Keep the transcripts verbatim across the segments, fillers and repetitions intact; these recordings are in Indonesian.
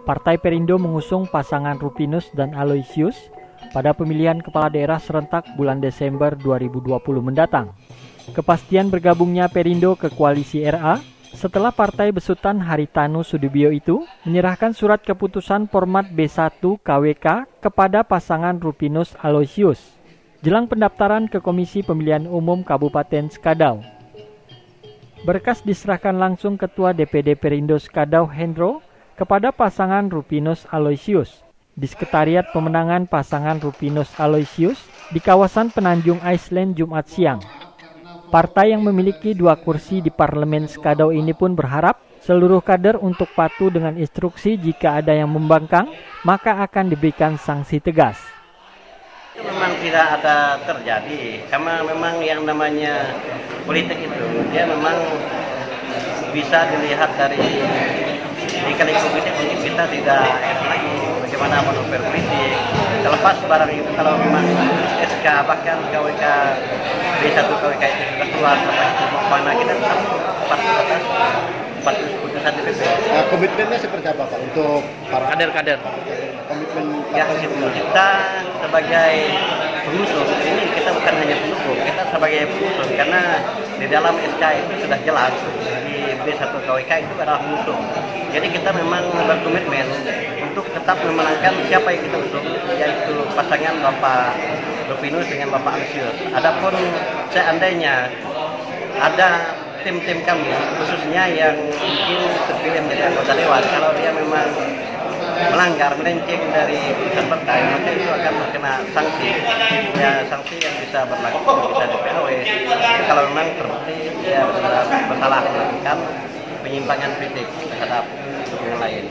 Partai Perindo mengusung pasangan Rupinus dan Aloysius pada pemilihan kepala daerah serentak bulan Desember dua ribu dua puluh mendatang. Kepastian bergabungnya Perindo ke koalisi R A setelah partai besutan Haritanu Sudibyo itu menyerahkan surat keputusan format B satu K W K kepada pasangan Rupinus Aloysius jelang pendaftaran ke Komisi Pemilihan Umum Kabupaten Skadau. Berkas diserahkan langsung Ketua D P D Perindo Skadau Hendro kepada pasangan Rupinus Aloysius di Sekretariat Pemenangan Pasangan Rupinus Aloysius di kawasan Penanjung Iceland Jumat siang. Partai yang memiliki dua kursi di Parlemen Skadau ini pun berharap seluruh kader untuk patuh dengan instruksi jika ada yang membangkang, maka akan diberikan sanksi tegas. Memang tidak ada terjadi, karena memang yang namanya politik itu, dia memang bisa dilihat dari di kali politik mungkin kita tidak enak lagi bagaimana manuver politik. Terlepas barang itu kalau memang S K bahkan K W K B satu K W K itu sudah keluar, apa itu mau mana kita tetap patuh atas patuh keputusan D P P. Nah, komitmennya seperti apa Pak untuk para kader-kader? Komitmen Ya, kita sebagai pengusung ini kita bukan hanya pendukung, kita sebagai pengusung karena di dalam S K itu sudah jelas di B satu K W K itu adalah pengusung. Jadi kita memang berkomitmen untuk tetap memenangkan siapa yang kita usung, yaitu pasangan Bapak Rupinus dengan Bapak Aloysius. Adapun seandainya ada tim-tim kami khususnya yang mungkin terpilih menjadi anggota dewan, kalau dia memang melanggar, melenceng dari putusan partai, maka itu akan terkena sanksi. Ya, sanksi yang bisa berlaku, bisa di P A W. Kalau memang terbukti dia benar bersalah melakukan penyimpangan politik terhadap yang lain.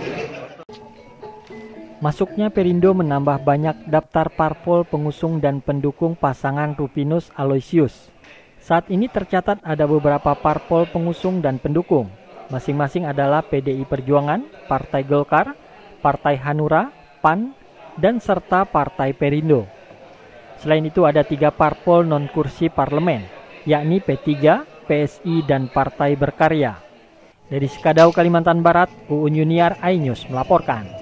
Masuknya Perindo menambah banyak daftar parpol pengusung dan pendukung pasangan Rupinus Aloysius. Saat ini tercatat ada beberapa parpol pengusung dan pendukung. Masing-masing adalah P D I Perjuangan, Partai Golkar, Partai Hanura, P A N, dan serta Partai Perindo. Selain itu ada tiga parpol non-kursi parlemen, yakni P tiga, P S I, dan Partai Berkarya. Dari Skadau, Kalimantan Barat, Uun Yuniar, iNews melaporkan.